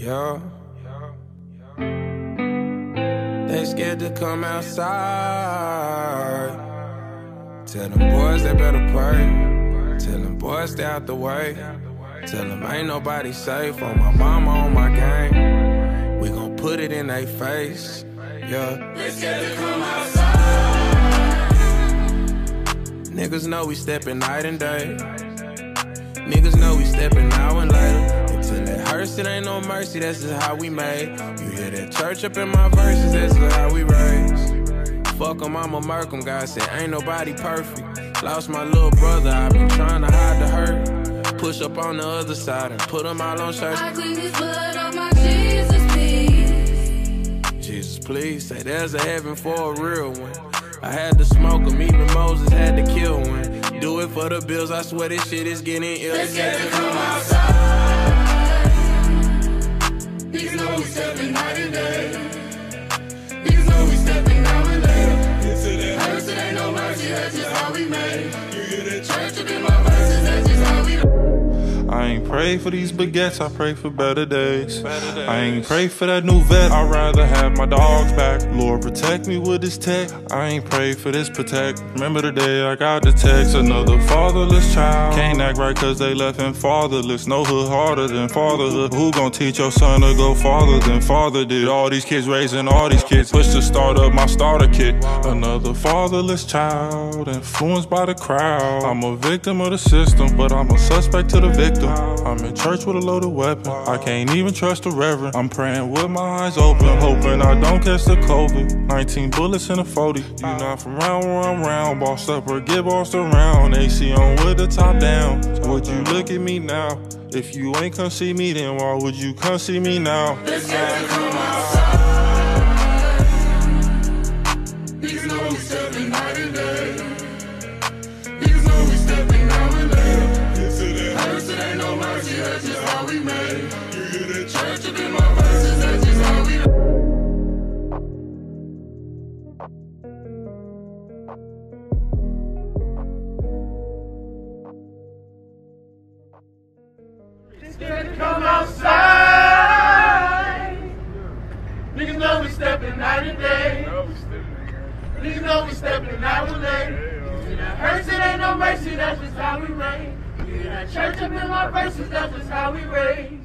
Yeah. They scared to come outside. Tell them boys they better pray. Tell them boys stay out the way. Tell them ain't nobody safe. On my mama, on my gang. We gon' put it in they face. Yeah. They scared to come outside. Niggas know we steppin' night and day. Niggas know we steppin' now and later. Until it hurts, it ain't no mercy, that's just how we made. You hear that church up in my verses, that's just how we raised. Fuck 'em, I'ma murk 'em, God said ain't nobody perfect. Lost my little brother, I been trying to hide the hurt. Push up on the other side and put 'em all on church. I clean this blood on my Jesus, please. Jesus, please, say there's a heaven for a real one. I had to smoke 'em, even Moses had to kill one. Do it for the bills, I swear this shit is getting ill. They scared to come outside. Niggas know we steppin' night and day. Niggas know we steppin' now and later. Hurts, it ain't no mercy, that's just how we made. You hear that church up in my verses, that's just how we. I ain't pray for these baguettes, I pray for better days. I ain't pray for that new vet, I'd rather have my dogs back. Lord, protect me with this tech, I ain't pray for this protect. Remember the day I got the text, another fatherless child. Can't act right cause they left him fatherless. No hood harder than fatherhood. Who gon' teach your son to go farther than father did? All these kids raising all these kids, push to start up my starter kit. Another fatherless child, influenced by the crowd. I'm a victim of the system, but I'm a suspect to the victim. I'm in church with a loaded weapon, I can't even trust the reverend. I'm praying with my eyes open, hoping I don't catch the COVID. 19 bullets in a 40. You not from round where I'm round, bossed up or get bossed around. AC on with the top down, so would you look at me now? If you ain't come see me, then why would you come see me now? They scared to come outside. Niggas know we steppin' night and day. Niggas know we steppin' now and later. Hurts, it ain't no mercy, that's just how we made. You hear that church up in my verses, that's just how we. Scared to come outside. Niggas know we steppin' night and day. Niggas know we steppin' now and later. See that hurts, it ain't no mercy, that's just how we raise. Yeah, that church up in my verses, that's just how we raise.